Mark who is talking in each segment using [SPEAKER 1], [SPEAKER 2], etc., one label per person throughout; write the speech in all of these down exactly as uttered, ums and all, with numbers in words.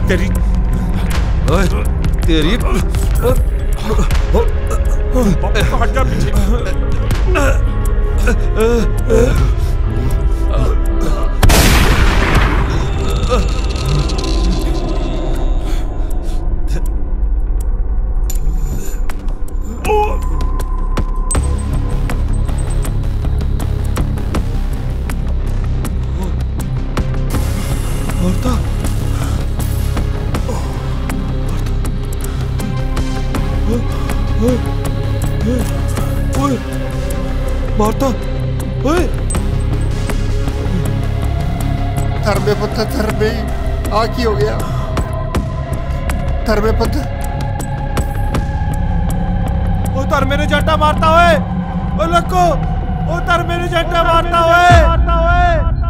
[SPEAKER 1] तेरी तेरी हट जा पीछे।
[SPEAKER 2] मारता ओए धर्मे पुत्र धर्मे आ की हो गया धर्मे पुत्र
[SPEAKER 1] ओ धर्मे ने जट्टा मारता ओए ओ लक्को ओ धर्मे ने जट्टा मारता ओए मारता ओए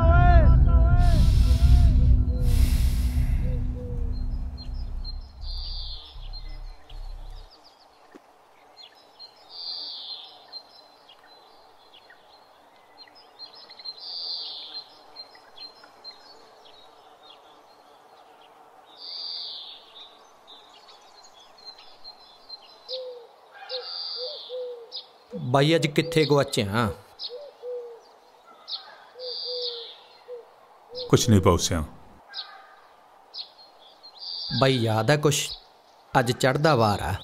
[SPEAKER 3] बाई अज कित्थे गुआचे हाँ?
[SPEAKER 4] कुछ नहीं पहुँचा
[SPEAKER 3] बाई याद है कुछ अज चढ़दा वार आ?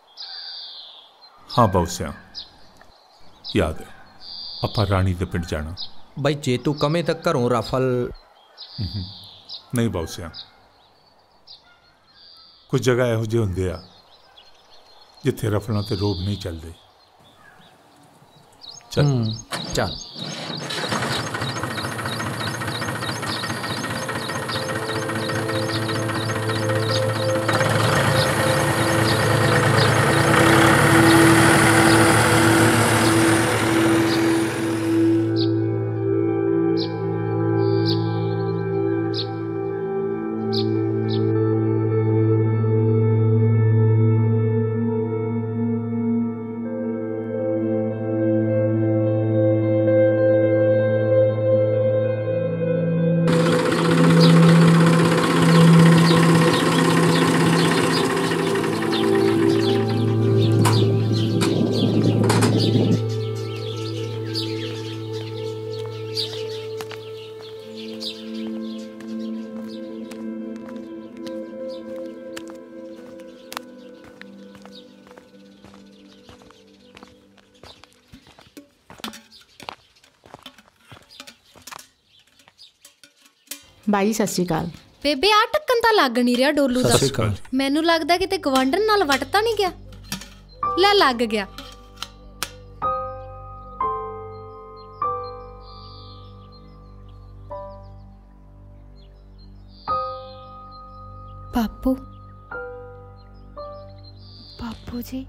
[SPEAKER 4] हाँ पहुँचा याद है आपां राणी दे पिंड जाना।
[SPEAKER 3] बाई जे तू कमे तो घरों रफल
[SPEAKER 4] नहीं पहुँचा कुछ जगह इहो ਜਿਹੇ ਹੁੰਦੇ ਆ जिथे रफलों ते रोब नहीं चलते। चल
[SPEAKER 3] चल
[SPEAKER 5] बाई सत श्री अकाल।
[SPEAKER 6] बेबे आ ढक्कन तां लग नहीं रहा डोलू दा। मैनू लगदा किते गवांढण नाल वटता नहीं गया। ले लग गया। बापू बापू जी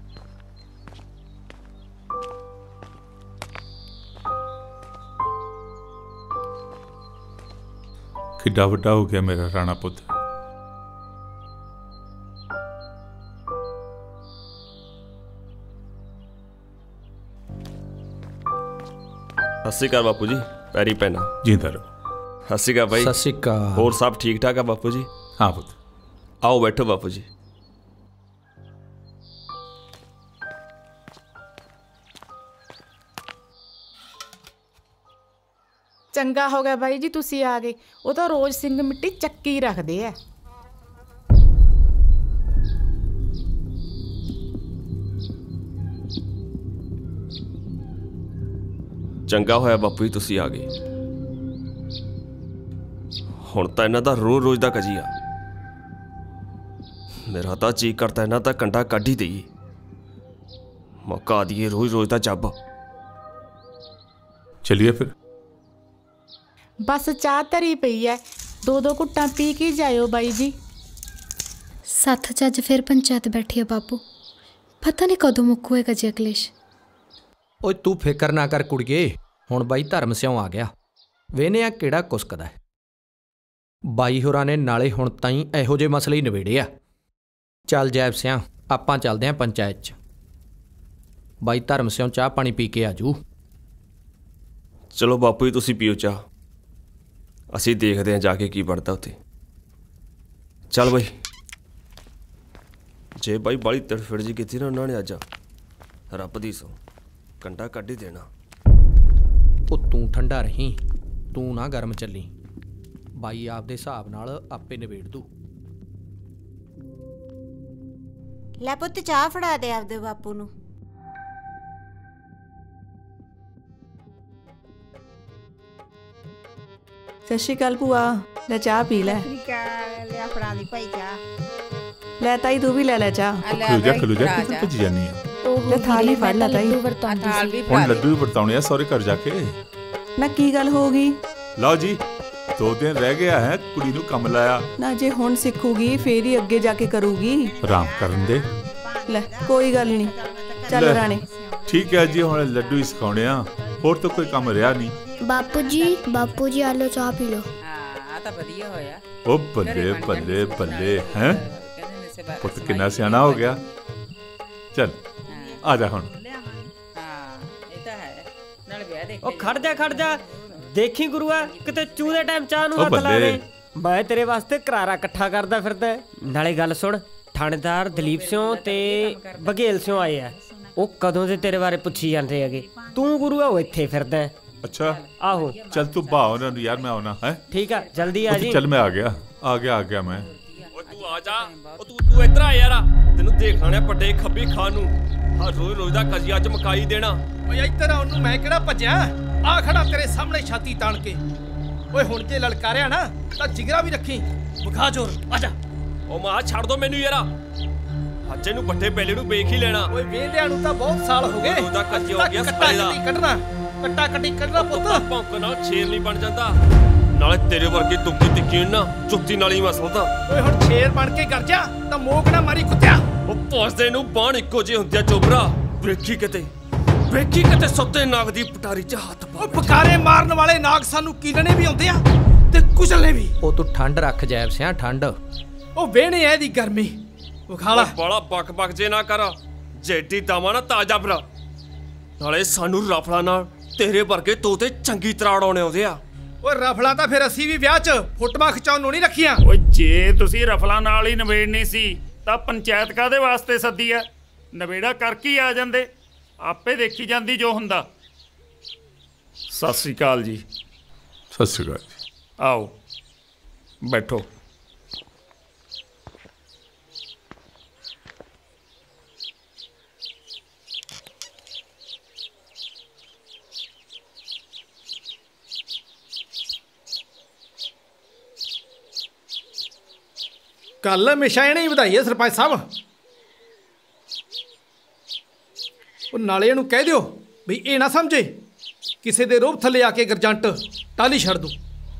[SPEAKER 4] किड्डा वड्डा हो गया मेरा राणा पुत्र।
[SPEAKER 7] सत श्री अकाल बापू जी पैरी पैना।
[SPEAKER 4] जींदा रहो।
[SPEAKER 7] सत श्री अकाल भाई।
[SPEAKER 3] सत श्री अकाल।
[SPEAKER 7] होर सब ठीक ठाक है बापू जी?
[SPEAKER 4] हाँ पुत्र
[SPEAKER 7] आओ बैठो बापू जी।
[SPEAKER 5] चंगा हो गया बाई जी तुसी आ गए। वो तो रोज सिंह मिट्टी चक्की रखते है।
[SPEAKER 7] चंगा होया बापू जी तुसी आ गए। हुण तां इन्हां दा रोज रोज दा कजिया। मेरा तां जी करता इन्हां दा कंडा कढ ही देईए। मौका दिए रोज रोज दा जब।
[SPEAKER 4] चलिए फिर।
[SPEAKER 5] बस चाह धरी पई है दो दो घुट्टा पी के जाओ बाई जी।
[SPEAKER 6] सत्थ जज फिर पंचायत बैठी है बापू। पता नहीं कदों मुक्कूएगा जी अखिलेश।
[SPEAKER 3] ओए तू फिकर ना कर कुड़िए हुण बाई धर्म सिंह आ गया। वेने आ किहड़ा कुसकदा है। बाई होरां ने नाले हुण ताईं इहो ਜਿਹੇ मसले ही निबेड़े आ। चल जैब सिंह आपां चलदे आं पंचायत च। बाई धर्म सिंह चाह पानी पी के आजू।
[SPEAKER 7] चलो बापू जी तुसी पियो चाह। असीं देखदे हां जाके की बनदा उत्थे। ਚੱਲ ਬਾਈ ਜੇ ਬਾਈ ਬਾਲੀ ਤੜਫੜ ਜੀ ਕੀਤੀ ਨਾ ਉਹਨਾਂ ਨੇ ਅੱਜ ਰੱਬ ਦੀ ਸੌ ਕੰਡਾ ਕੱਢ ਹੀ ਦੇਣਾ।
[SPEAKER 3] ਉਹ ਤੂੰ ਠੰਡਾ ਰਹੀਂ, ਤੂੰ ਨਾ ਗਰਮ ਚੱਲੀ। ਬਾਈ ਆਪਦੇ ਹਿਸਾਬ ਨਾਲ ਆਪੇ ਨਿਬੇੜ ਦੂ।
[SPEAKER 8] ਲੈ ਪੁੱਤ ਚਾਹ ਫੜਾ ਦੇ ਆਪਦੇ ਬਾਪੂ ਨੂੰ।
[SPEAKER 9] ਸਤਿ ਸ਼੍ਰੀ ਅਕਾਲ ਭੂਆ, ਲੈ ਚਾਹ ਪੀ ਲੈ।
[SPEAKER 8] ਲਿਆ ਫੜਾ ਦੀ ਭਾਈ ਚਾਹ।
[SPEAKER 9] ਲੈ ਤਾਈ ਤੂੰ ਵੀ ਲੈ ਲੈ ਚਾਹ।
[SPEAKER 4] ਖਲੋ ਜਾ ਖਲੋ ਜਾ ਕਿੱਥੇ ਭੱਜ ਜਾਨੀ ਆ?
[SPEAKER 9] ਲੈ ਥਾਲੀ ਫੜ ਲੈ ਤਾਈ।
[SPEAKER 4] ਹੁਣ ਲੱਡੂ ਵੀ ਵਰਤਾਉਣੇ ਆ ਸਹੁਰੇ ਘਰ ਜਾ ਕੇ।
[SPEAKER 9] ਨਾ ਕੀ ਗੱਲ ਹੋ ਗਈ?
[SPEAKER 4] ਲਓ ਜੀ ਦੋ ਦਿਨ ਰਹਿ ਗਿਆ ਹੈ, ਕੁੜੀ ਨੂੰ ਕੰਮ ਲਾਇਆ
[SPEAKER 9] ਨਾ। ਜੇ ਹੁਣ ਸਿੱਖੂਗੀ ਫੇਰ ਹੀ ਅੱਗੇ ਜਾ ਕੇ ਕਰੂਗੀ।
[SPEAKER 4] ਆਰਾਮ ਕਰਨ ਦੇ।
[SPEAKER 9] ਲੈ ਕੋਈ ਗੱਲ ਨਹੀਂ, ਚੱਲ ਰਾਣੇ।
[SPEAKER 4] ਠੀਕ ਹੈ ਜੀ, ਹੁਣ ਲੱਡੂ ਹੀ ਸਿਖਾਉਣੇ ਆ, ਹੋਰ ਤਾਂ ਕੋਈ ਕੰਮ ਰਿਹਾ ਨਹੀਂ।
[SPEAKER 10] ਬਾਪੂ ਜੀ ਬਾਪੂ ਜੀ ਆਲੋ ਚਾਹ ਪੀ ਲੋ।
[SPEAKER 11] ਹਾਂ ਆ ਤਾਂ ਵਧੀਆ ਹੋਇਆ।
[SPEAKER 4] ਉਹ ਬੱਲੇ ਬੱਲੇ ਬੱਲੇ ਹੈ ਪੁੱਤ, ਕਿੰਨਾ ਸਿਆਣਾ ਹੋ ਗਿਆ। ਚੱਲ ਆ ਜਾ ਹੁਣ।
[SPEAKER 11] ਹਾਂ ਇਹ ਤਾਂ ਹੈ, ਨਾਲ ਵਿਆਹ ਦੇਖ।
[SPEAKER 12] ਉਹ ਖੜ ਜਾ ਖੜ ਜਾ, ਦੇਖੀ ਗੁਰੂਆ ਕਿਤੇ ਚੂਹ ਦੇ ਟਾਈਮ ਚਾਹ ਨੂੰ ਹੱਥ ਲਾ ਦੇ। ਮੈਂ ਤੇਰੇ ਵਾਸਤੇ ਕਰਾਰਾ ਇਕੱਠਾ ਕਰਦਾ ਫਿਰਦਾ। ਨਾਲੇ ਗੱਲ ਸੁਣ, ਥਾਣੇਦਾਰ ਦਲੀਪ ਸਿੰਘ ਤੇ ਬਘੇਲ ਸਿੰਘ ਆਏ ਆ। ਉਹ ਕਦੋਂ ਦੇ ਤੇਰੇ ਬਾਰੇ ਪੁੱਛੀ ਜਾਂਦੇ ਹੈਗੇ। ਤੂੰ ਗੁਰੂਆ ਉਹ ਇੱਥੇ ਫਿਰਦਾ।
[SPEAKER 4] ਅੱਛਾ
[SPEAKER 12] ਆਹੋ
[SPEAKER 4] ਚੱਲ ਤੂੰ ਬਾ ਉਹਨਾਂ ਨੂੰ ਯਾਰ, ਮੈਂ ਆਉਣਾ ਹੈ।
[SPEAKER 12] ਠੀਕ ਆ ਜਲਦੀ ਆ ਜੀ।
[SPEAKER 4] ਚੱਲ ਮੈਂ ਆ ਗਿਆ ਆ ਗਿਆ ਆ ਗਿਆ ਮੈਂ।
[SPEAKER 7] ਓਏ ਤੂੰ ਆ ਜਾ, ਉਹ ਤੂੰ ਤੂੰ ਇੱਧਰ ਆ ਯਾਰ, ਤੈਨੂੰ ਦੇਖਣਾ ਪੱਡੇ ਖੱਬੀ ਖਾਨ ਨੂੰ। ਹਾਂ ਰੋਜ਼ ਰੋਜ਼ ਦਾ ਕਜੀਆ ਚ ਮਕਾਈ ਦੇਣਾ।
[SPEAKER 1] ਓਏ ਇੱਧਰ ਆ, ਉਹਨੂੰ ਮੈਂ ਕਿਹੜਾ ਭੱਜਿਆ, ਆ ਖੜਾ ਤੇਰੇ ਸਾਹਮਣੇ ਛਾਤੀ ਤਾਣ ਕੇ। ਓਏ ਹੁਣ ਜੇ ਲਲਕਾਰਿਆ ਨਾ ਤਾਂ ਜਿਗਰਾ ਵੀ ਰੱਖੀ, ਵਿਖਾ ਜ਼ੋਰ। ਆ ਜਾ।
[SPEAKER 7] ਉਹ ਮਾਂ ਛੱਡ ਦੋ ਮੈਨੂੰ ਯਾਰਾ, ਅੱਜੇ ਨੂੰ ਵੱਡੇ ਬੇਲੇ ਨੂੰ ਵੇਖ ਹੀ ਲੈਣਾ।
[SPEAKER 1] ਓਏ ਵੇਲਿਆਂ ਨੂੰ ਤਾਂ ਬਹੁਤ ਸਾਲ ਹੋ ਗਏ।
[SPEAKER 7] ਉਹਦਾ ਕੱਜੇ ਹੋ ਗਿਆ
[SPEAKER 1] ਕੱਟਾ ਕੱਟੀ ਕੱਢਣਾ, ਕੱਟਾ ਕੱਟੀ ਕੱਢਣਾ ਪੁੱਤ।
[SPEAKER 7] ਭੌਂਕ ਨਾਲ ਸ਼ੇਰ ਨਹੀਂ ਬਣ ਜਾਂਦਾ, ਨਾਲੇ ਤੇਰੇ ਵਰਗੀ ਦੁੱਕੀ ਤਿੱਕੀ ਨਾ ਜੁੱਤੀ ਨਾਲ ਹੀ ਮਸਲਦਾ।
[SPEAKER 1] ਓਏ ਹੁਣ ਸ਼ੇਰ ਬਣ ਕੇ ਕਰ ਜਾ ਤਾਂ ਮੋਕ ਨਾ ਮਾਰੀ ਕੁੱਤਿਆ।
[SPEAKER 7] ਉਹ ਪੋਸਦੇ ਨੂੰ ਬਾਣ ਇੱਕੋ ਜਿਹੇ ਹੁੰਦੇ ਆ ਚੋਬਰਾ। ਵੇਖੀ ਕਿਤੇ ਵੇਖੀ ਕਿਤੇ ਸੁੱਤੇ ਨਾਗ ਦੀ ਪਟਾਰੀ 'ਚ ਹੱਥ ਪਾ।
[SPEAKER 1] ਓ ਪਕਾਰੇ ਮਾਰਨ ਵਾਲੇ ਨਾਗ ਸਾਨੂੰ ਕੀਲਣੇ ਵੀ ਆਉਂਦੇ ਆ ਤੇ ਕੁਚਲਣੇ ਵੀ।
[SPEAKER 3] ਉਹ ਤੂੰ ਠੰਡ ਰੱਖ ਜੈਬ ਸਿਆ, ਠੰਡ।
[SPEAKER 1] ਉਹ ਵੇਹਣੇ ਐ ਦੀ ਗਰਮੀ ਵਿਖਾਲਾ।
[SPEAKER 7] ਬੜਾ ਬਕ ਬਕ ਜੇ ਨਾ ਕਰ, ਜੇਡੀ ਦਾਵਾ ਨਾ ਤਾਜ਼ਾ ਭਰਾ। ਨਾਲੇ ਸਾਨੂੰ ਰਫਲਾ ਨਾਲ ਤੇਰੇ ਵਰਗੇ ਤੋਤੇ ਚੰਗੀ ਤਰ੍ਹਾਂ ਆਉਣੇ ਆਉਂਦੇ ਆ।
[SPEAKER 1] ਓਏ ਰਫਲਾ ਤਾਂ ਫਿਰ ਅਸੀਂ ਵੀ ਵਿਆਹ 'ਚ ਫੋਟੋਆਂ ਖਿਚਾਉਣ ਨੂੰ ਨਹੀਂ ਰੱਖੀਆਂ।
[SPEAKER 13] ਓਏ ਜੇ ਤੁਸੀਂ ਰਫਲਾ ਨਾਲ ਹੀ ਨਵੇੜਨੀ ਸੀ ਤਾਂ ਪੰਚਾਇਤ ਕਾਹਦੇ ਵਾਸਤੇ ਸੱਦੀ ਆ? ਨਵੇੜਾ ਕਰਕੇ ਹੀ ਆ ਜਾਂਦੇ, ਆਪੇ ਦੇਖੀ ਜਾਂਦੀ ਜੋ ਹੁੰਦਾ। ਸਤਿ ਸ੍ਰੀ ਅਕਾਲ ਜੀ।
[SPEAKER 4] ਸਤਿ ਸ੍ਰੀ ਅਕਾਲ ਜੀ।
[SPEAKER 13] ਆਓ ਬੈਠੋ।
[SPEAKER 1] ਕੱਲ ਹਮੇਸ਼ਾ ਇਹਨੇ ਹੀ ਵਧਾਈ ਹੈ ਸਰਪੰਚ ਸਾਹਿਬ। ਉਹ ਨਾਲੇ ਇਹਨੂੰ ਕਹਿ ਦਿਓ ਵੀ ਇਹ ਨਾ ਸਮਝੇ ਕਿਸੇ ਦੇ ਰੋਬ ਥੱਲੇ ਆ ਕੇ ਗਰਜੰਟ ਟਾਲੀ ਛੱਡ ਦੂ।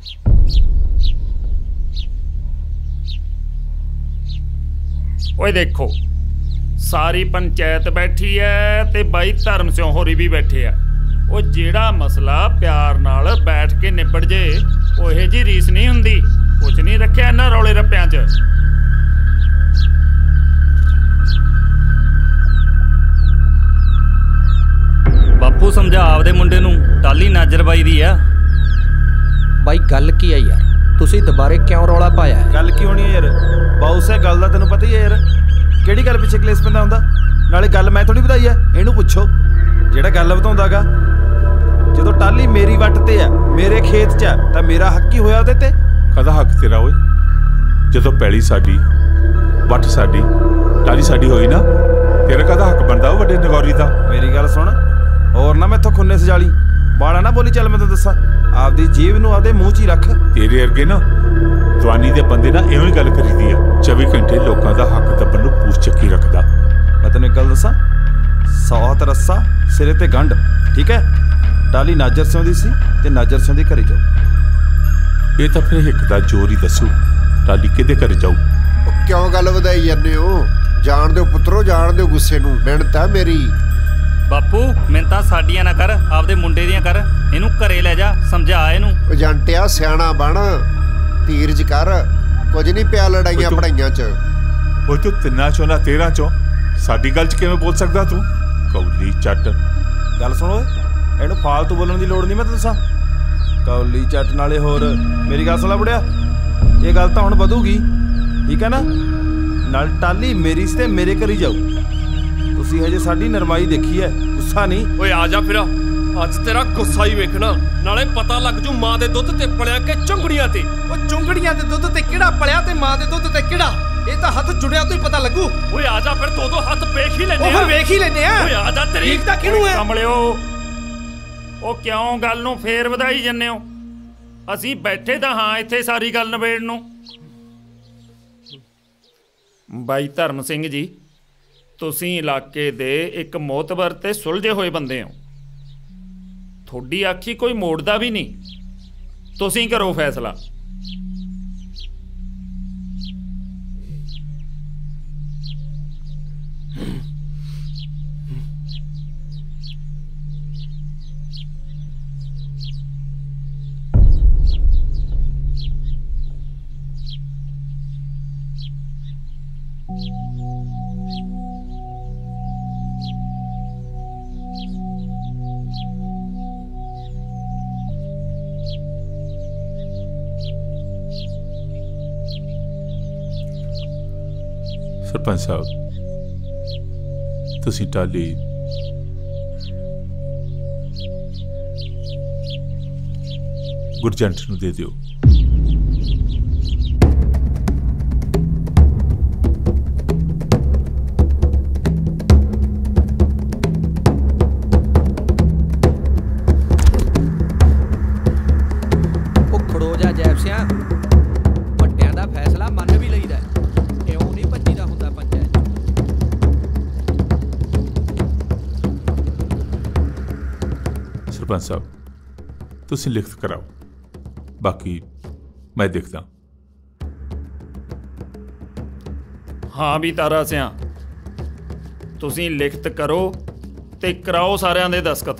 [SPEAKER 13] ਓਏ ਦੇਖੋ ਸਾਰੀ ਪੰਚਾਇਤ ਬੈਠੀ ਐ ਤੇ ਬਾਈ ਧਰਮ ਸਿੰਘ ਹੋਰੀ ਵੀ ਬੈਠੇ ਆ। ਉਹ ਜਿਹੜਾ ਮਸਲਾ ਪਿਆਰ ਨਾਲ ਬੈਠ ਕੇ ਨਿਬੜ ਜੇ ਉਹ ਇਹ ਜੀ ਰੀਸ ਨਹੀਂ ਹੁੰਦੀ। ਕੁਝ ਨਹੀਂ ਰੱਖਿਆ ਇਹਨਾਂ ਰੌਲੇ ਰੱਪਿਆਂ 'ਚ।
[SPEAKER 14] ਬਾਪੂ ਸਮਝਾ ਆਪਦੇ ਮੁੰਡੇ ਨੂੰ, ਟਾਲੀ ਨਾਜਰ ਬਾਈ ਦੀ ਆ।
[SPEAKER 3] ਬਾਈ ਗੱਲ ਕੀ ਆ ਯਾਰ, ਤੁਸੀਂ ਦੁਬਾਰੇ ਕਿਉਂ ਰੌਲਾ ਪਾਇਆ?
[SPEAKER 15] ਗੱਲ ਕੀ ਹੋਣੀ ਹੈ ਯਾਰ, ਬਾਉਸ ਹੈ ਗੱਲ ਦਾ ਤੈਨੂੰ ਪਤਾ ਹੀ ਹੈ ਯਾਰ। ਕਿਹੜੀ ਗੱਲ ਪਿੱਛੇ ਕਲੇਸ਼ ਪੈਂਦਾ ਹੁੰਦਾ? ਨਾਲੇ ਗੱਲ ਮੈਂ ਥੋੜੀ ਵਧਾਈ ਹੈ, ਇਹਨੂੰ ਪੁੱਛੋ ਜਿਹੜਾ ਗੱਲ ਵਧਾਉਂਦਾਗਾ। ਜਦੋਂ ਟਾਲੀ ਮੇਰੀ ਵੱਟ ਤੇ ਆ, ਮੇਰੇ ਖੇਤ 'ਚ ਆ, ਤਾਂ ਮੇਰਾ ਹੱਕ ਹੀ ਹੋਇਆ ਉਹਦੇ ਤੇ।
[SPEAKER 4] ਕਾਹਦਾ ਹੱਕ ਤੇਰਾ ਓਏ? ਜਦੋਂ ਪੈਲੀ ਸਾਡੀ, ਵੱਟ ਸਾਡੀ, ਟਾਲੀ ਸਾਡੀ ਹੋਈ ਨਾ, ਤੇਰਾ ਕਾਹਦਾ ਹੱਕ ਬਣਦਾ ਉਹ ਵੱਡੇ ਨਗੌਰੀ ਦਾ?
[SPEAKER 15] ਮੇਰੀ ਗੱਲ ਸੁਣ, ਹੋਰ ਨਾ ਮੈਥੋਂ ਖੁੰਨੇ ਸਜਾਲੀ ਬਾੜਾ ਨਾ ਬੋਲੀ। ਚੱਲ ਮੈਂ ਤੈਨੂੰ ਦੱਸਾਂ, ਆਪਦੀ ਜੀਭ ਨੂੰ ਆਪਦੇ ਮੂੰਹ 'ਚ ਹੀ ਰੱਖ।
[SPEAKER 4] ਤੇਰੇ ਵਰਗੇ ਨਾ ਦਵਾਨੀ ਦੇ ਬੰਦੇ ਨਾਲ ਇਉਂ ਹੀ ਗੱਲ ਕਰੀਦੀ ਆ। ਚੌਵੀ ਘੰਟੇ ਲੋਕਾਂ ਦਾ ਹੱਕ ਦੱਬਣ ਨੂੰ ਪੂਛ ਚੱਕੀ ਰੱਖਦਾ।
[SPEAKER 15] ਮੈਂ ਤੈਨੂੰ ਇੱਕ ਗੱਲ ਦੱਸਾਂ, ਸੌ ਹੱਥ ਰੱਸਾ ਸਿਰੇ ਤੇ ਗੰਢ, ਠੀਕ ਹੈ? ਟਾਲੀ ਨਾਜਰ ਸਿੰਘ ਦੀ ਸੀ ਤੇ ਨਾਜਰ ਸਿੰਘ ਦੇ ਘਰੇ ਜਾਓ।
[SPEAKER 4] ਇਹ ਤਾਂ ਫਿਰ ਹਿੱਕ ਦਾ ਜ਼ੋਰ ਹੀ ਦੱਸੂ, ਟਾਲੀ ਕਿਹਦੇ ਘਰੇ ਜਾਊ?
[SPEAKER 2] ਉਹ ਕਿਉਂ ਗੱਲ ਵਧਾਈ ਜਾਂਦੇ ਹੋ? ਜਾਣ ਦਿਓ ਪੁੱਤਰੋ, ਜਾਣ ਦਿਓ ਗੁੱਸੇ ਨੂੰ। ਮਿਹਨਤ ਹੈ ਮੇਰੀ।
[SPEAKER 14] ਬਾਪੂ ਮਿਹਨਤਾਂ ਸਾਡੀਆਂ ਨਾ ਕਰ, ਆਪਦੇ ਮੁੰਡੇ ਦੀਆਂ ਕਰ। ਇਹਨੂੰ ਘਰੇ ਲੈ ਜਾ, ਸਮਝਾ ਇਹਨੂੰ।
[SPEAKER 2] ਉਹ ਜੰਟਿਆ ਸਿਆਣਾ ਬਣ, ਧੀਰਜ ਕਰ, ਕੁਝ ਨਹੀਂ ਪਿਆ ਲੜਾਈਆਂ ਪੜਾਈਆਂ 'ਚ।
[SPEAKER 4] ਉਹ ਤੂੰ ਤਿੰਨਾਂ ਚੋਂ ਨਾ ਤੇਰਾਂ ਚੋਂ ਸਾਡੀ ਗੱਲ 'ਚ ਕਿਵੇਂ ਬੋਲ ਸਕਦਾ ਤੂੰ? ਕੌਲੀ ਚੱਟ।
[SPEAKER 15] ਗੱਲ ਸੁਣ ਓਏ, ਇਹਨੂੰ ਫਾਲਤੂ ਬੋਲਣ ਦੀ ਲੋੜ ਨਹੀਂ। ਮੈਂ ਤੈਨੂੰ ਦੱਸਾਂ, ਕੌਲੀ ਚੱਟ ਨਾਲੇ ਹੋਰ ਮੇਰੀ ਗੱਲ ਸੁਣ ਲੈ ਬੁੜਿਆ, ਇਹ ਗੱਲ ਤਾਂ ਹੁਣ ਵਧੂਗੀ। ਠੀਕ ਹੈ ਨਾ। ਨਾਲ ਟਾਲੀ ਮੇਰੀ ਸੀ ਤੇ ਮੇਰੇ ਘਰ ਹੀ ਜਾਊ। ਤੁਸੀਂ ਹਜੇ ਸਾਡੀ ਨਰਮਾਈ ਦੇਖੀ ਹੈ, ਗੁੱਸਾ ਨਹੀਂ।
[SPEAKER 7] ਓਏ ਆ ਜਾ ਫਿਰ, ਅੱਜ ਤੇਰਾ ਗੁੱਸਾ ਹੀ ਵੇਖਣਾ। ਨਾਲੇ ਪਤਾ ਲੱਗ ਜੂ ਮਾਂ ਦੇ ਦੁੱਧ ਤੇ ਪਲਿਆ ਕਿ ਚੁੰਗੜੀਆਂ ਤੇ।
[SPEAKER 1] ਉਹ ਚੁੰਗੜੀਆਂ ਦੇ ਦੁੱਧ ਤੇ ਕਿਹੜਾ ਪਲਿਆ ਤੇ ਮਾਂ ਦੇ ਦੁੱਧ ਤੇ ਕਿਹੜਾ? ਇਹ ਤਾਂ ਹੱਥ ਜੁੜਿਆ ਤੋਂ ਹੀ ਪਤਾ ਲੱਗੂ।
[SPEAKER 7] ਓਏ ਆ ਜਾ ਫਿਰ, ਦੋ ਦੋ ਹੱਥ ਵੇਖ ਹੀ ਲੈਨੇ
[SPEAKER 1] ਆ। ਉਹ ਫਿਰ ਵੇਖ ਹੀ ਲੈਨੇ ਆ।
[SPEAKER 7] ਓਏ ਆ ਜਾ, ਤੇਰੀ
[SPEAKER 1] ਠੀਕ ਤਾਂ ਕਿਹਨੂੰ ਹੈ?
[SPEAKER 13] ਕਮਲਿਓ, ਉਹ ਕਿਉਂ ਗੱਲ ਨੂੰ ਫੇਰ ਵਧਾਈ ਜੰਨੇ ਹੋ? ਅਸੀਂ ਬੈਠੇ ਤਾਂ ਹਾਂ ਇੱਥੇ ਸਾਰੀ ਗੱਲ ਨਿਬੇੜਨ ਨੂੰ। ਬਾਈ ਧਰਮ ਸਿੰਘ ਜੀ, ਤੁਸੀਂ ਇਲਾਕੇ ਦੇ ਇੱਕ ਮੋਤਬਰ ਤੇ ਸੁਲਝੇ ਹੋਏ ਬੰਦੇ ਹੋ। ਤੁਹਾਡੀ ਆਖੀ ਕੋਈ ਮੋੜਦਾ ਵੀ ਨਹੀਂ। ਤੁਸੀਂ ਕਰੋ ਫੈਸਲਾ।
[SPEAKER 4] ਸਰਪੰਚ ਸਾਹਿਬ, ਤੁਸੀਂ ਟਾਲੀ ਗੁਰਜੰਟ ਨੂੰ ਦੇ ਦਿਓ।
[SPEAKER 3] ਉਹ ਖੜੋ ਜਾ ਜੈਬ ਸਿਆ, ਵੱਡਿਆਂ ਦਾ ਫੈਸਲਾ ਮੰਨ ਵੀ ਲਈਦਾ। ਕਿਉਂ ਨਹੀਂ ਭੱਜੀਦਾ ਹੁੰਦਾ ਪੰਚਾਇਤ।
[SPEAKER 4] ਸਰਪੰਚ ਸਾਹਿਬ, ਤੁਸੀਂ ਲਿਖਤ ਕਰਾਓ, ਬਾਕੀ ਮੈਂ ਦੇਖਦਾ।
[SPEAKER 13] ਹਾਂ ਵੀ ਤਾਰਾ ਸਿਆਂ, ਤੁਸੀਂ ਲਿਖਤ ਕਰੋ ਤੇ ਕਰਾਓ ਸਾਰਿਆਂ ਦੇ ਦਸਤਖਤ।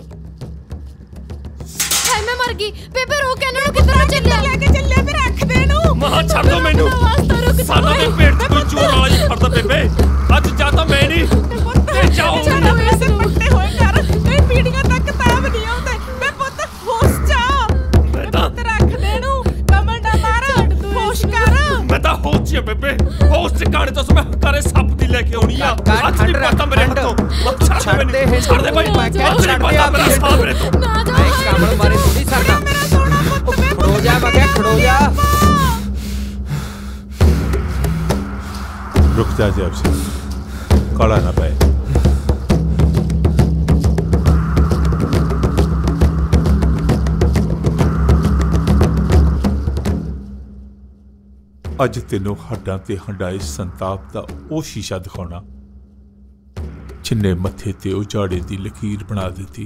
[SPEAKER 6] ਹਾਏ ਮੈਂ ਮਰ ਗਈ। ਬੇਬੇ ਰੋਕ, ਇਹਨਾਂ ਨੂੰ ਕਿੱਧਰ ਚੱਲਿਆ?
[SPEAKER 8] ਲੈ ਕੇ ਚੱਲਿਆ ਫਿਰ ਰੱਖ ਦੇ ਇਹਨੂੰ।
[SPEAKER 7] ਮਾਂ ਛੱਡ ਦੋ ਮੈਨੂੰ। ਸਾਡਾ ਦੇ ਪੇਟ 'ਚ ਕੋਈ ਚੋਰ ਵਾਲਾ ਹੀ ਫੜਦਾ ਬੇਬੇ। ਅੱਜ ਜਾਂ ਤਾਂ ਮੈਂ ਨਹੀਂ ਤੇ ਜਾਓ।
[SPEAKER 8] ਛੱਡ ਵੈਸੇ ਪੱਟੇ ਹੋਏ ਕਰ, ਇਹ ਪੀੜੀਆਂ ਤੱਕ ਤਾਬ ਨਹੀਂ ਆਉਂਦੇ। ਮੈਂ ਪੁੱਤ ਹੋਸ਼ ਜਾ, ਮੈਂ ਪੁੱਤ ਰੱਖ ਦੇ ਇਹਨੂੰ। ਕਮਲ ਨਾ ਮਾਰ, ਹੋਸ਼ ਕਰ।
[SPEAKER 7] ਮੈਂ ਤਾਂ ਹੋਸ਼ 'ਚ ਬੇਬੇ, ਹੋਸ਼ 'ਚ ਕਾਣੇ ਤੋਂ ਮੈਂ ਕਰੇ ਸੱਪ ਦੀ ਲੈ ਕੇ ਆਉਣੀ ਆ। ਅੱਜ ਨਹੀਂ ਪਤਾ ਮੇਰੇ ਹੱਥੋਂ। ਛੱਡ ਦੇ ਇਹ, ਛੱਡ ਦੇ ਬਾਈ।
[SPEAKER 3] ਮੈਂ ਕਹਿ ਛੱਡ ਦੇ ਆ ਮੇਰੇ
[SPEAKER 7] ਸਾਹ ਮੇਰੇ ਤੋਂ।
[SPEAKER 6] ਨਾ ਜਾ।
[SPEAKER 3] ਮੈਂ ਕਮਲ ਮਾਰੇ ਥੋੜੀ ਸਰਦਾ।
[SPEAKER 8] ਮੇਰਾ ਸੋਹਣਾ ਪੁੱਤ, ਮੈਂ
[SPEAKER 3] ਖੜੋ ਜਾ, ਮੈਂ ਕਿਹਾ ਖੜੋ ਜਾ।
[SPEAKER 4] रुक जा जैब से, काला ना पाए। ਅੱਜ ਤੈਨੂੰ ਹੱਡਾਂ ਤੇ ਹੰਡਾਏ ਸੰਤਾਪ ਦਾ ਉਹ ਸ਼ੀਸ਼ਾ ਦਿਖਾਉਣਾ ਜਿੰਨੇ ਮੱਥੇ ਤੇ ਉਜਾੜੇ ਦੀ ਲਕੀਰ ਬਣਾ ਦਿੱਤੀ।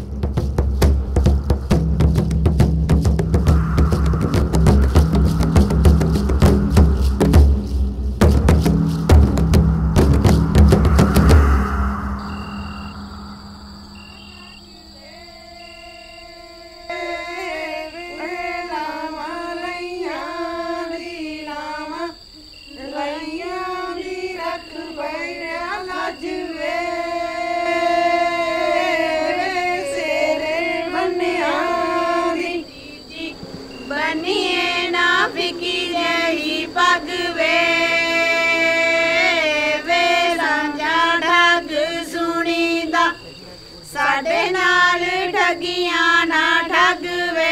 [SPEAKER 8] ਸਾਡੇ ਨਾਲ ਠੱਗੀਆਂ ਨਾ ਠੱਗਵੇ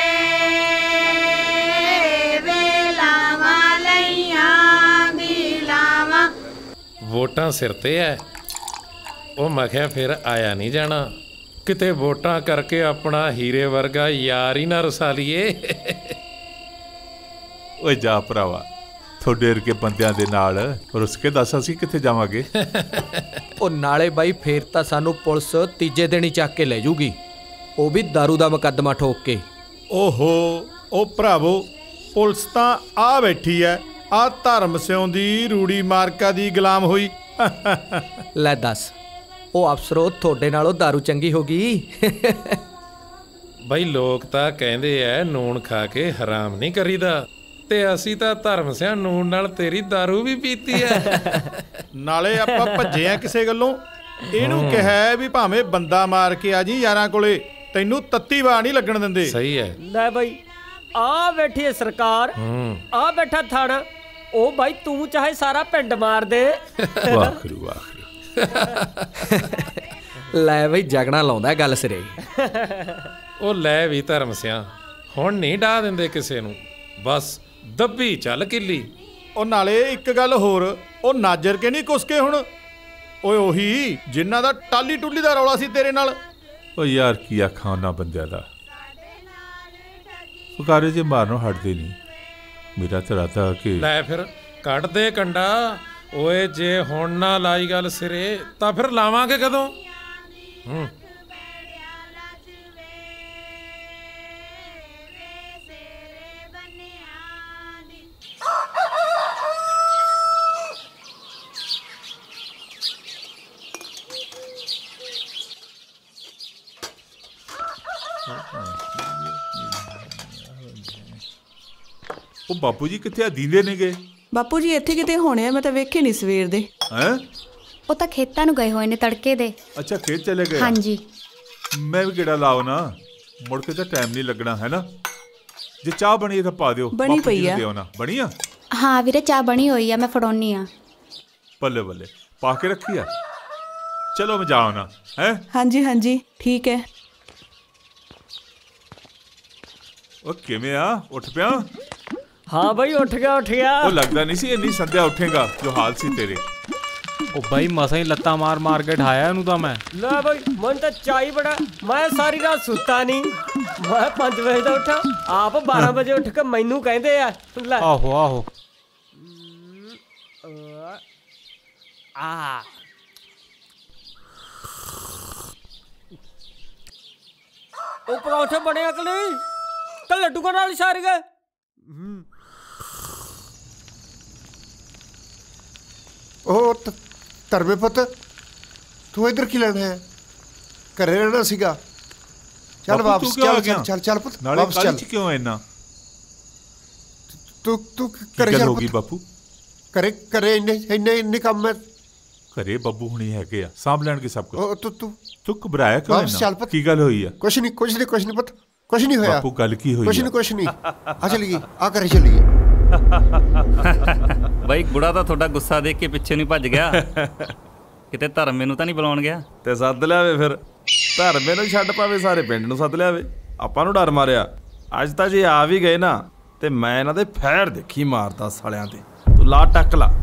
[SPEAKER 8] ਵੇ ਲਾਵਾਂ ਲਈਆਂ ਦੀ ਲਾਵਾਂ।
[SPEAKER 16] ਵੋਟਾਂ ਸਿਰ ਤੇ ਐ, ਉਹ ਮੈਂ ਕਿਹਾ ਫਿਰ ਆਇਆ ਨਹੀਂ ਜਾਣਾ। ਕਿਤੇ ਵੋਟਾਂ ਕਰਕੇ ਆਪਣਾ ਹੀਰੇ ਵਰਗਾ ਯਾਰ ਹੀ ਨਾ ਰਸਾ ਲਈਏ।
[SPEAKER 4] ਓਏ ਜਾ ਭਰਾਵਾ, ਤੁਹਾਡੇ ਵਰਗੇ ਬੰਦਿਆਂ ਦੇ ਨਾਲ ਰੁੱਸ ਕੇ ਦੱਸ ਅਸੀਂ ਕਿੱਥੇ ਜਾਵਾਂਗੇ।
[SPEAKER 3] ਉਹ ਨਾਲੇ ਬਾਈ ਫੇਰ ਤਾਂ ਸਾਨੂੰ ਪੁਲਿਸ ਤੀਜੇ ਦਿਨ ਹੀ ਚੱਕ ਕੇ ਲੈ ਜੂਗੀ, ਉਹ ਵੀ ਦਾਰੂ ਦਾ ਮੁਕੱਦਮਾ ਠੋਕ ਕੇ।
[SPEAKER 17] ਓਹੋ ਉਹ ਭਰਾਵੋ, ਪੁਲਿਸ ਤਾਂ ਆ ਬੈਠੀ ਐ, ਆ ਧਰਮ ਸਿਉਂ ਦੀ ਰੂੜੀ ਮਾਰਕਾ ਦੀ ਗੁਲਾਮ ਹੋਈ।
[SPEAKER 3] ਲੈ ਦੱਸ, ਉਹ ਅਫਸਰੋ ਤੁਹਾਡੇ ਨਾਲੋਂ ਦਾਰੂ ਚੰਗੀ ਹੋ ਗਈ।
[SPEAKER 16] ਬਈ ਲੋਕ ਤਾਂ ਕਹਿੰਦੇ ਐ ਨੂਣ ਖਾ ਕੇ ਹਰਾਮ ਨਹੀਂ ਕਰੀਦਾ, ਤੇ ਅਸੀਂ ਤਾਂ ਧਰਮ ਸਿਆਂ ਨੂਣ ਨਾਲ ਤੇਰੀ ਦਾਰੂ ਵੀ ਪੀਤੀ ਐ।
[SPEAKER 17] ਨਾਲੇ ਆਪਾਂ ਭੱਜੇ ਆ ਕਿਸੇ ਗੱਲੋਂ, ਇਹਨੂੰ ਕਿਹਾ ਵੀ ਭਾਵੇਂ ਬੰਦਾ ਮਾਰ ਕੇ ਆ ਜੀ ਯਾਰਾਂ ਕੋਲੇ, ਤੈਨੂੰ ਤੱਤੀ ਵਾਹ ਨਹੀਂ ਲੱਗਣ ਦਿੰਦੇ।
[SPEAKER 16] ਸਹੀ ਹੈ।
[SPEAKER 12] ਲੈ ਬਾਈ, ਆ ਬੈਠੀ ਹੈ ਸਰਕਾਰ, ਆ ਬੈਠਾ ਥਾਣਾ, ਉਹ ਬਾਈ ਤੂੰ ਚਾਹੇ ਸਾਰਾ ਪਿੰਡ ਮਾਰ ਦੇ।
[SPEAKER 4] ਵਾਖਰੂ ਵਾਖਰੂ
[SPEAKER 3] ਲੈ ਬਈ ਜਗਣਾ ਲਾਉਂਦਾ ਗੱਲ ਸਿਰੇ।
[SPEAKER 16] ਉਹ ਲੈ ਵੀ ਧਰਮ ਸਿਆ ਹੁਣ ਨਹੀਂ ਢਾ ਦਿੰਦੇ ਕਿਸੇ ਨੂੰ, ਬਸ ਦੱਬੀ ਚੱਲ ਕਿੱਲੀ।
[SPEAKER 17] ਉਹ ਨਾਲੇ ਇੱਕ ਗੱਲ ਹੋਰ, ਉਹ ਨਾਜਰ ਕੇ ਨਹੀਂ ਕੁਸਕੇ ਹੁਣ। ਓਏ ਉਹੀ ਜਿਨ੍ਹਾਂ ਦਾ ਟਾਲੀ ਟੁੱਲੀ ਦਾ ਰੌਲਾ ਸੀ ਤੇਰੇ ਨਾਲ।
[SPEAKER 4] ਓ ਯਾਰ ਕੀ ਆਖਾਂ ਉਹਨਾਂ ਬੰਦਿਆਂ ਦਾ, ਫੁਕਾਰੇ ਜੇ ਮਾਰਨੋਂ ਹਟਦੇ ਨਹੀਂ। ਮੇਰਾ ਤਾਂ ਰਾਤਾ ਕਿ
[SPEAKER 16] ਲੈ ਫਿਰ ਕੱਢ ਦੇ ਕੰਡਾ। ਓਏ ਜੇ ਹੁਣ ਨਾ ਲਾਈ ਗੱਲ ਸਿਰੇ ਤਾਂ ਫਿਰ ਲਾਵਾਂਗੇ ਕਦੋਂ? ਹੂੰ
[SPEAKER 4] ਉਹ ਬਾਪੂ ਜੀ ਕਿੱਥੇ ਆ? ਦੀਂਦੇ ਨੇ ਗਏ?
[SPEAKER 9] ਬਾਪੂ ਜੀ ਇੱਥੇ ਕਿਤੇ ਹੋਣੇ ਆ, ਮੈਂ ਤਾਂ ਵੇਖੇ ਨਹੀਂ ਸਵੇਰ ਦੇ।
[SPEAKER 4] ਹੈਂ?
[SPEAKER 10] ਉਹ ਤਾਂ ਖੇਤਾਂ ਨੂੰ ਗਏ ਹੋਏ ਨੇ ਤੜਕੇ ਦੇ।
[SPEAKER 4] ਅੱਛਾ ਖੇਤ ਚਲੇ ਗਏ?
[SPEAKER 10] ਹਾਂਜੀ।
[SPEAKER 4] ਮੈਂ ਵੀ ਕਿਹੜਾ ਲਾਓ ਨਾ, ਮੁੜ ਕੇ ਤਾਂ ਟਾਈਮ ਨਹੀਂ ਲੱਗਣਾ ਹੈ ਨਾ। ਜੇ ਚਾਹ ਬਣੀ ਤਾਂ ਪਾ ਦਿਓ।
[SPEAKER 9] ਬਣੀ ਪਈ ਆ।
[SPEAKER 4] ਬਣੀ ਆ?
[SPEAKER 10] ਹਾਂ ਵੀਰੇ ਚਾਹ ਬਣੀ ਹੋਈ ਆ, ਮੈਂ ਫੜਾਉਣੀ ਆ।
[SPEAKER 4] ਬੱਲੇ ਬੱਲੇ ਪਾ ਕੇ ਰੱਖੀ ਆ। ਚਲੋ ਮੈਂ ਜਾਉਂ ਨਾ ਹੈ।
[SPEAKER 9] ਹਾਂਜੀ ਹਾਂਜੀ ਠੀਕ ਹੈ।
[SPEAKER 4] ਉਹ ਕਿਵੇਂ ਆ? ਉੱਠ ਪਿਆ?
[SPEAKER 12] ਹਾਂ ਬਾਈ ਉੱਠ ਗਿਆ ਉੱਠ ਗਿਆ।
[SPEAKER 4] ਉਹ ਲੱਗਦਾ ਨਹੀਂ ਸੀ ਇੰਨੀ ਸੰਧਿਆ ਉੱਠੇਗਾ ਜੋ ਹਾਲ ਸੀ ਤੇਰੇ।
[SPEAKER 14] ਉਹ ਬਾਈ ਮਸਾਂ ਹੀ ਲੱਤਾਂ ਮਾਰ ਮਾਰ ਕੇ ਢਾਇਆ ਇਹਨੂੰ ਤਾਂ ਮੈਂ।
[SPEAKER 12] ਲੈ ਬਾਈ ਮਨ ਤਾਂ ਚਾਈ ਬੜਾ, ਮੈਂ ਸਾਰੀ ਰਾਤ ਸੁੱਤਾ ਨਹੀਂ। ਮੈਂ ਪੰਜ ਵਜੇ ਦਾ ਉੱਠਾ, ਆਪ ਬਾਰਾਂ ਵਜੇ ਉੱਠ ਕੇ ਮੈਨੂੰ ਕਹਿੰਦੇ ਆ। ਲੈ
[SPEAKER 14] ਆਹੋ ਆਹੋ
[SPEAKER 12] ਆ ਉਹ ਪਰੌਂਠੇ ਬਣੇ ਅਕਲੀ ਤਾਂ ਲੱਡੂਆਂ ਨਾਲ ਇਸ਼ਾਰ ਗਏ।
[SPEAKER 2] ਉਹ ਧਰਮੇ ਪੁੱਤ ਤੂੰ ਇੱਧਰ ਕੀ ਲੈਣਾ ਹੈ? ਘਰੇ ਰਹਿਣਾ ਸੀਗਾ। ਚੱਲ ਵਾਪਸ ਚੱਲ ਚੱਲ ਚੱਲ ਚੱਲ ਪੁੱਤ ਵਾਪਸ ਚੱਲ।
[SPEAKER 4] ਕਿਉਂ ਇੰਨਾ
[SPEAKER 2] ਤੂੰ ਤੂੰ ਘਰੇ ਚੱਲ।
[SPEAKER 4] ਹੋ ਗਈ ਬਾਪੂ?
[SPEAKER 2] ਘਰੇ ਘਰੇ ਇੰਨੇ ਇੰਨੇ ਇੰਨੇ ਕੰਮ ਹੈ।
[SPEAKER 4] ਘਰੇ ਬੱਬੂ ਹੁਣੀ ਹੈਗੇ ਆ, ਸਾਂਭ ਲੈਣਗੇ ਸਭ ਕੁਝ।
[SPEAKER 2] ਤੂੰ ਤੂੰ
[SPEAKER 4] ਤੂੰ ਘਬਰਾਇਆ ਕਿਉਂ?
[SPEAKER 2] ਵਾਪਸ ਚੱਲ ਪੁੱਤ।
[SPEAKER 4] ਕੀ ਗੱਲ ਹੋਈ ਆ?
[SPEAKER 2] ਕੁਛ ਨਹੀਂ ਕੁਛ ਨਹੀਂ ਕੁਛ ਨਹੀਂ ਪੁੱਤ, ਕੁਛ ਨਹੀਂ ਹੋਇਆ।
[SPEAKER 4] ਬਾਪੂ ਗੱਲ ਕੀ ਹੋਈ?
[SPEAKER 2] ਕੁਛ ਨਹੀਂ ਕੁਛ ਨਹੀਂ। ਆ ਚਲੀਏ ਆ ਘਰੇ ਚਲੀਏ।
[SPEAKER 14] ਬਾਈ ਬੁੜਾ ਤਾਂ ਤੁਹਾਡਾ ਗੁੱਸਾ ਦੇਖ ਕੇ ਪਿੱਛੇ ਨਹੀਂ ਭੱਜ ਗਿਆ। ਕਿਤੇ ਧਰਮ ਮੈਨੂੰ ਤਾਂ ਨਹੀਂ ਬੁਲਾਉਣ ਗਿਆ?
[SPEAKER 15] ਤੇ ਸੱਦ ਲਿਆਵੇ ਫਿਰ। ਧਰਮੇ ਨੂੰ ਛੱਡ ਪਾਵੇ, ਸਾਰੇ ਪਿੰਡ ਨੂੰ ਸੱਦ ਲਿਆਵੇ। ਆਪਾਂ ਨੂੰ ਡਰ ਮਾਰਿਆ। ਅੱਜ ਤਾਂ ਜੇ ਆ ਵੀ ਗਏ ਨਾ ਤੇ ਮੈਂ ਇਹਨਾਂ ਦੇ ਫੈਰ ਦੇਖੀ ਮਾਰਦਾ ਸਾਲਿਆਂ ਤੇ। ਤੂੰ ਲਾ ਟੱਕ ਲਾ।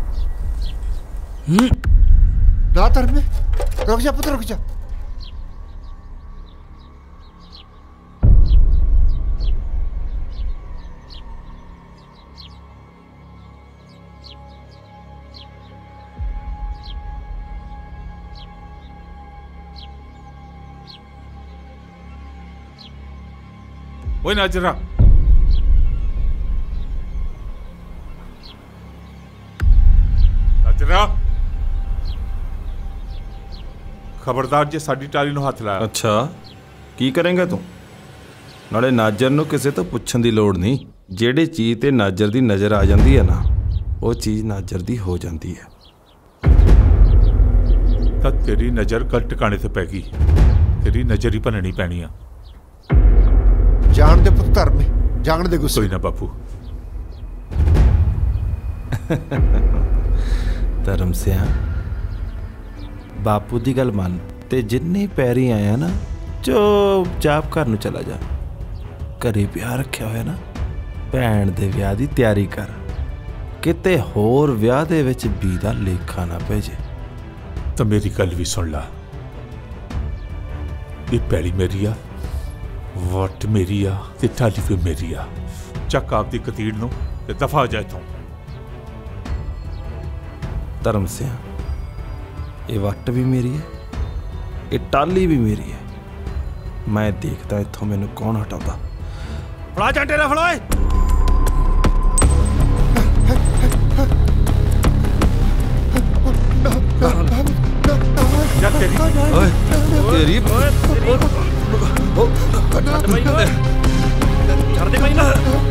[SPEAKER 2] ਹੂੰ ਨਾ ਧਰਮੇ ਰੁਕ ਜਾ ਪੁੱਤ ਰੁਕ ਜਾ।
[SPEAKER 4] ਓਏ ਨਾਜਰਾ ਨਾਜਰਾ ਖਬਰਦਾਰ ਜੇ ਸਾਡੀ ਟਾਲੀ ਨੂੰ ਹੱਥ ਲਾਇਆ।
[SPEAKER 15] ਅੱਛਾ ਕੀ ਕਰੇਂਗਾ ਤੂੰ? ਨਾਲੇ ਨਾਜਰ ਨੂੰ ਕਿਸੇ ਤੋਂ ਪੁੱਛਣ ਦੀ ਲੋੜ ਨਹੀਂ। ਜਿਹੜੀ ਚੀਜ਼ ਤੇ ਨਾਜਰ ਦੀ ਨਜ਼ਰ ਆ ਜਾਂਦੀ ਹੈ ਨਾ, ਉਹ ਚੀਜ਼ ਨਾਜਰ ਦੀ ਹੋ ਜਾਂਦੀ ਹੈ।
[SPEAKER 4] ਤਾਂ ਤੇਰੀ ਨਜ਼ਰ ਗਲਤ ਟਿਕਾਣੇ ਤੇ ਪੈ ਗਈ। ਤੇਰੀ ਨਜ਼ਰ ਹੀ ਭੰਨਣੀ ਪੈਣੀ ਆ।
[SPEAKER 2] ਜਾਣ ਦੇ ਪੁੱਤ ਧਰਮੇ, ਜਾਣ ਦੇ ਗੁੱਸੇ।
[SPEAKER 4] ਕੋਈ ਨਾ ਬਾਪੂ।
[SPEAKER 15] ਧਰਮ ਸਿਆ ਬਾਪੂ ਦੀ ਗੱਲ ਮੰਨ ਤੇ ਜਿੰਨੇ ਪੈਰੀ ਆਇਆ ਨਾ ਚੁੱਪਚਾਪ ਘਰ ਨੂੰ ਚਲਾ ਜਾ। ਘਰੇ ਵਿਆਹ ਰੱਖਿਆ ਹੋਇਆ ਨਾ, ਭੈਣ ਦੇ ਵਿਆਹ ਦੀ ਤਿਆਰੀ ਕਰ। ਕਿਤੇ ਹੋਰ ਵਿਆਹ ਦੇ ਵਿੱਚ ਬੀ ਦਾ ਲੇਖਾ ਨਾ ਭੇਜੇ।
[SPEAKER 4] ਤਾਂ ਮੇਰੀ ਗੱਲ ਵੀ ਸੁਣ ਲਾ। ਇਹ ਪੈਲੀ ਮੇਰੀ ਆ, ਵਟ ਮੇਰੀ ਆ ਤੇ ਟਾਲੀ ਵੀ ਮੇਰੀ ਆ। ਚੱਕ ਆਪਦੀ ਕਤੀੜ ਨੂੰ ਤੇ ਦਫਾ ਜਾ ਇੱਥੋਂ।
[SPEAKER 15] ਧਰਮ ਸਿਆ ਇਹ ਵੱਟ ਵੀ ਮੇਰੀ ਹੈ, ਇਹ ਟਾਲੀ ਵੀ ਮੇਰੀ ਹੈ। ਮੈਂ ਦੇਖਦਾ ਇੱਥੋਂ ਮੈਨੂੰ ਕੌਣ ਹਟਾਉਂਦਾ।
[SPEAKER 17] ਫੜਾ ਜਾਂਟੇ ਲੈ ਫੜਾ ਓਏ।
[SPEAKER 4] ਜਾ ਤੇਰੀ
[SPEAKER 15] ਓਏ ਤੇਰੀ
[SPEAKER 17] ਓਏ ਤੇਰੀ ਛੱਡ ਬਈ ਓਏ, ਛੱਡ ਦੇ ਬਈ ਨਾ।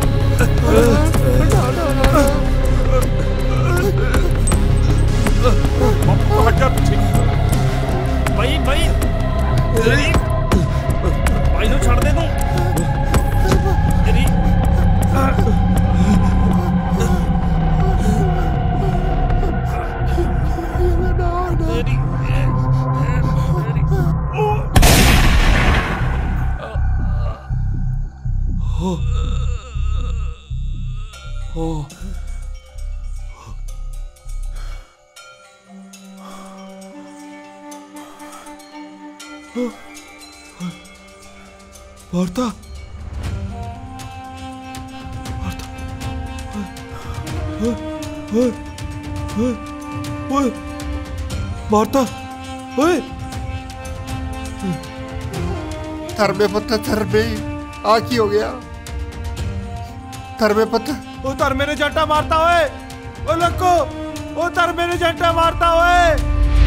[SPEAKER 17] ਬਈ ਬਈ ਤੇਰੀ ਬਾਈ ਨੂੰ ਛੱਡ ਦੇ ਤੂੰ। ਤੇਰੀ
[SPEAKER 4] ਹੋ ਹੋ ਵਾਰਤਾ ਵਾਰਤਾ ਓਏ ਓਏ ਓਏ ਓਏ ਵਾਰਤਾ ਓਏ
[SPEAKER 2] ਧਰਮੇ ਪੁੱਤ ਧਰਮੇ ਆ ਕੀ ਹੋ ਗਿਆ ਧਰਮੇ ਪੁੱਤ
[SPEAKER 15] ਉਹ ਧਰਮੇ ਨੇ ਜੰਟਾ ਮਾਰਤਾ ਓਏ ਓ ਲੱਕੋ ਉਹ ਧਰਮੇ ਨੇ ਜੰਟਾ ਮਾਰਤਾ ਓਏ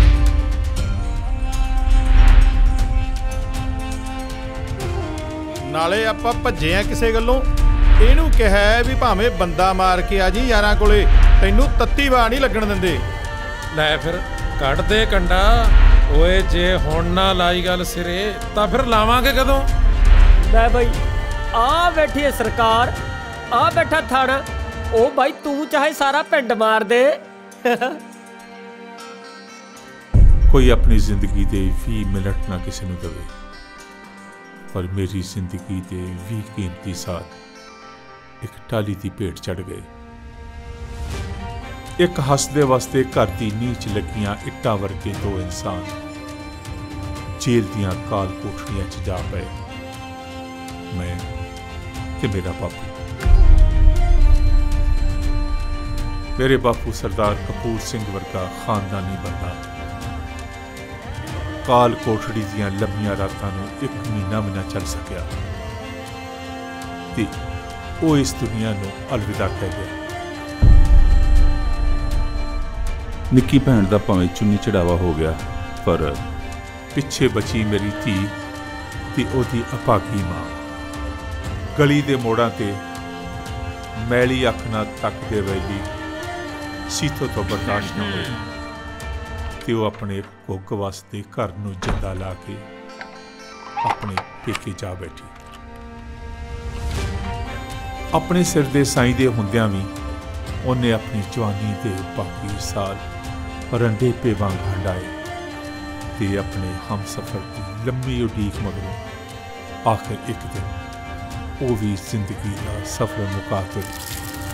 [SPEAKER 17] ਨਾਲੇ ਆਪਾਂ ਭੱਜੇ ਆ ਕਿਸੇ ਗੱਲੋਂ ਇਹਨੂੰ ਕਿਹਾ ਵੀ ਭਾਵੇਂ ਬੰਦਾ ਮਾਰ ਕੇ ਆ ਜੀ ਯਾਰਾਂ ਕੋਲੇ ਤੈਨੂੰ ਤੱਤੀ ਵਾਹ ਨਹੀਂ ਲੱਗਣ ਦਿੰਦੇ
[SPEAKER 16] ਲੈ ਫਿਰ ਕੱਢ ਦੇ ਕੰਡਾ ਓਏ ਜੇ ਹੁਣ ਨਾ ਲਾਈ ਗੱਲ ਸਿਰੇ ਤਾਂ ਫਿਰ ਲਾਵਾਂਗੇ ਕਦੋਂ
[SPEAKER 12] ਲੈ ਬਾਈ ਆ ਬੈਠੀ ਹੈ ਸਰਕਾਰ ਆ ਬੈਠਾ ਥਾਣਾ ਉਹ ਬਾਈ ਤੂੰ ਚਾਹੇ ਸਾਰਾ ਪਿੰਡ ਮਾਰ ਦੇ
[SPEAKER 4] ਕੋਈ ਆਪਣੀ ਜ਼ਿੰਦਗੀ ਦੇ ਵੀਹ ਮਿੰਟ ਨਾ ਕਿਸੇ ਨੂੰ ਦੇਵੇ ਪਰ ਮੇਰੀ ਜ਼ਿੰਦਗੀ ਦੇ ਵੀਹ ਕੀਮਤੀ ਸਾਲ ਇੱਕ ਟਾਲੀ ਦੀ ਭੇਟ ਚੜ ਗਏ ਇੱਕ ਹੱਸਦੇ ਵਾਸਤੇ ਘਰ ਦੀ ਨੀਚ ਲੱਗੀਆਂ ਇੱਟਾਂ ਵਰਗੇ ਦੋ ਇਨਸਾਨ ਜੇਲ੍ਹ ਦੀਆਂ ਕਾਲ ਕੋਠੜੀਆਂ 'ਚ ਜਾ ਪਏ ਮੈਂ ਤੇ ਮੇਰਾ ਬਾਪੂ ਮੇਰੇ ਬਾਪੂ ਸਰਦਾਰ ਕਪੂਰ ਸਿੰਘ ਵਰਗਾ ਖਾਨਦਾਨੀ ਬੰਦਾ ਕਾਲ ਕੋਠੜੀ ਦੀਆਂ ਲੰਮੀਆਂ ਰਾਤਾਂ ਨੂੰ ਇੱਕ ਮਹੀਨਾ ਵੀ ਨਾ ਚੱਲ ਸਕਿਆ ਤੇ ਉਹ ਇਸ ਦੁਨੀਆ ਨੂੰ ਅਲਵਿਦਾ ਕਹਿ ਗਿਆ ਨਿੱਕੀ ਭੈਣ ਦਾ ਭਾਵੇਂ ਚੁੰਨੀ ਚੜਾਵਾ ਹੋ ਗਿਆ ਪਰ ਪਿੱਛੇ ਬਚੀ ਮੇਰੀ ਧੀ ਤੇ ਉਹਦੀ ਅਪਾਗੀ ਮਾਂ ਗਲੀ ਦੇ ਮੋੜਾਂ ਤੇ ਮੈਲੀ ਅੱਖ ਨਾਲ ਤੱਕਦੇ ਵੈਲੀ ਸੀਤੋ ਤੋਂ ਬਰਦਾਸ਼ਤ ਨਾ ਹੋਈ ਤੇ ਉਹ ਆਪਣੇ ਭੁੱਖ ਵਾਸਤੇ ਘਰ ਨੂੰ ਜਿੰਦਾ ਲਾ ਕੇ ਆਪਣੇ ਪੇਕੇ ਜਾ ਬੈਠੀ ਆਪਣੇ ਸਿਰ ਦੇ ਸਾਈਂ ਦੇ ਹੁੰਦਿਆਂ ਵੀ ਉਹਨੇ ਆਪਣੀ ਜਵਾਨੀ ਦੇ ਬਾਕੀ ਸਾਲ ਰੰਡੇ ਪੇ ਵਾਂਗ ਹੰਡਾਏ ਤੇ ਆਪਣੇ ਹਮਸਫਰ ਦੀ ਲੰਮੀ ਉਡੀਕ ਮਗਰੋਂ ਆਖਿਰ ਇੱਕ ਦਿਨ ਉਹ ਵੀ ਜ਼ਿੰਦਗੀ ਦਾ ਸਫ਼ਰ ਮੁਕਾ ਤੁਰੀ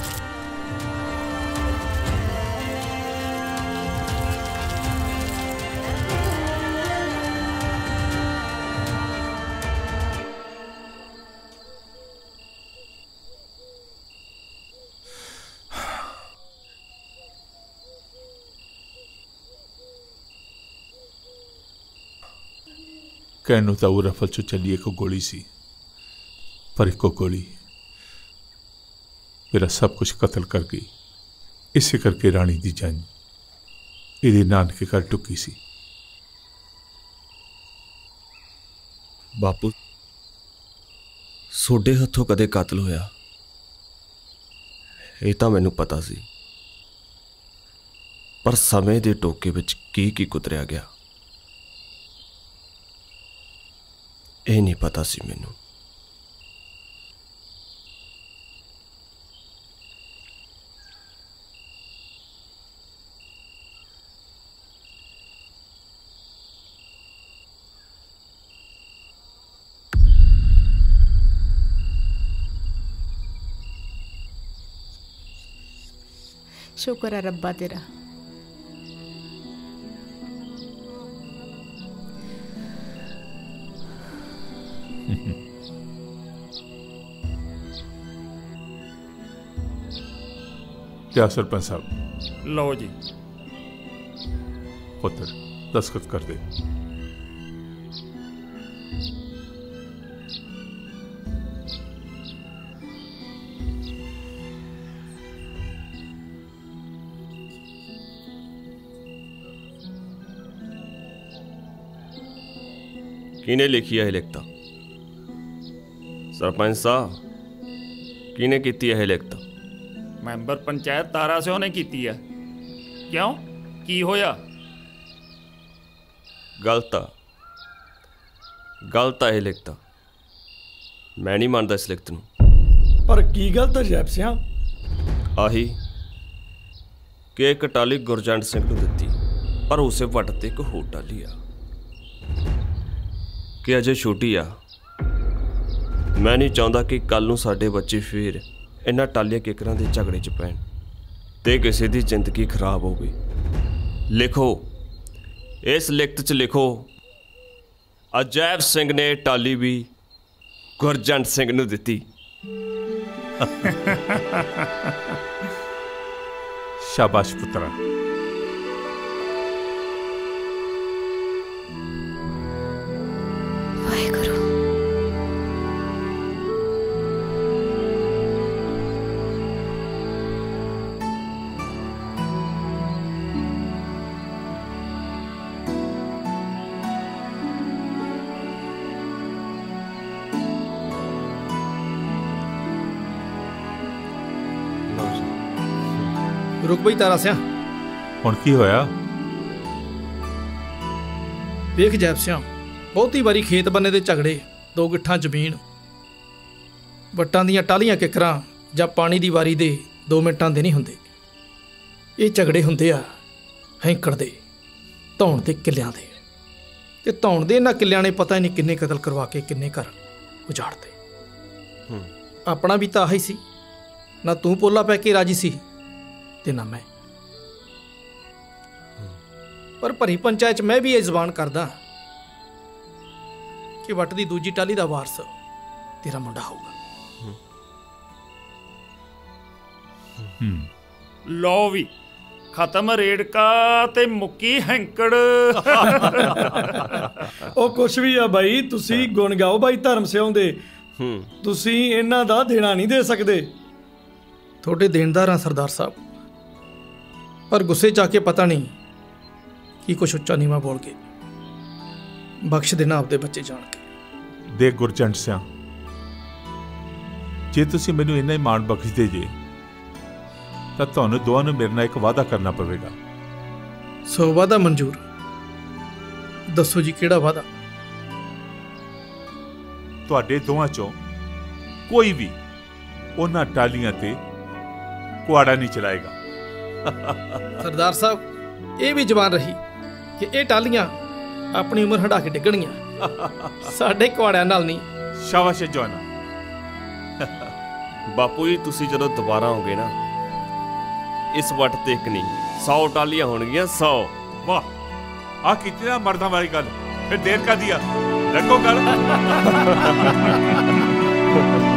[SPEAKER 4] कहनू तो वो रफल चो चली एक गोली सी पर एक गोली मेरा सब कुछ कत्ल कर गई इसे करके रानी दी जान ये नानके घर टुकी सी
[SPEAKER 7] बापू सोडे हथों कदे कातल होया ये तो मैनू पता सी पर समय दे टोके विच की की कुतरिया गया ਇਹ ਨਹੀਂ ਪਤਾ ਸੀ ਮੈਨੂੰ
[SPEAKER 5] ਸ਼ੁਕਰ ਹੈ ਰੱਬਾ ਤੇਰਾ
[SPEAKER 4] क्या सरपंच साहब
[SPEAKER 13] लो जी
[SPEAKER 4] पुत्र दस्तखत कर दे
[SPEAKER 7] किने लिखी है लिखता सरपंच साहब किने कीती है लिखता
[SPEAKER 13] मैंबर पंचायत तारा सिंह ने कीती है क्यों की होया
[SPEAKER 7] गलत आ गलत है लिखता मैं नहीं मानता इस लिखत नूं
[SPEAKER 18] पर की गलत है जैप सिंह
[SPEAKER 7] आही कि एक टाली गुरजंट सिंह नूं दित्ती पर उसे वट ते एक होर टाली आ कि अजे छोटी आ मैं नहीं चाहता कि कल नूं साडे बच्चे फिर इन्हां टालियां किकरां दे झगड़े च पैण ते किसी दी जिंदगी खराब होवे। लिखो, इस लिखत च लिखो, अजैब सिंह ने टाली भी गुरजंट सिंह नूं दित्ती।
[SPEAKER 4] शाबाश पुत्रा।
[SPEAKER 6] वाहेगुरु।
[SPEAKER 1] रुक बई तारा सिया।
[SPEAKER 4] हुण की होया?
[SPEAKER 1] वेख जैब सिया, बहुती बारी खेत बन्ने दे झगड़े, दो गिट्ठां जमीन, वट्टां दीयां टालियां किकरां जां पानी दी वारी दे दो मिनटां दे नहीं हुंदे। ये झगड़े हुंदे आ हैंकड़ दे, धौण दे किल्लियां दे। ते धौण दे इन्हां किल्लियां ने पता ही नहीं किन्ने कतल करवा के किन्ने घर उजाड़ते। अपना भी तां आही सी, ना तूं पोला पै के राजी सी ते ना मैं। पर भरी पंचायत मैं भी ये जबान करदा कि वट दी दूजी टाली दा वारस तेरा मुंडा होगा।
[SPEAKER 13] लो भी खत्म रेड़का ते मुक्की हैंकड़।
[SPEAKER 18] ओ कुछ भी आ भाई, तुसी गुण गाओ भाई धर्म सिंह दे। तुसी इन्हां दा देना नहीं दे सकदे।
[SPEAKER 1] थोड़े देनदार हां सरदार साहब, पर गुस्से च आके पता नहीं कि कुछ उच्चा नीवा बोल के बख्श देना आपदे बच्चे जान के।
[SPEAKER 4] देख गुरजंट सिंह, जे तुसी मैनू इन्ना ही मान बख्शदे जे तां तुहानूं दोवां नूं मेरे नाल एक वादा करना पवेगा।
[SPEAKER 1] सौ वादा मंजूर, दसो जी किहड़ा वादा?
[SPEAKER 4] तुहाडे दोवां चों कोई भी उन्हां टालियां ते कुआड़ा नहीं चलाएगा।
[SPEAKER 1] सरदार साहब, ये भी जवान रही कि ये टालियां अपनी उम्र हटा के डिगणगियां, साडे कुआड़ियां नाल नहीं।
[SPEAKER 4] शाबाश जवाना।
[SPEAKER 7] बापू जी, तुसी जदों दोबारा आओगे ना, इस वट ते एक नहीं सौ टालियां होणगियां, सौ।
[SPEAKER 4] वाह, आ कीती ना मर्दां वाली गल, फिर देर का दिया लगो गल।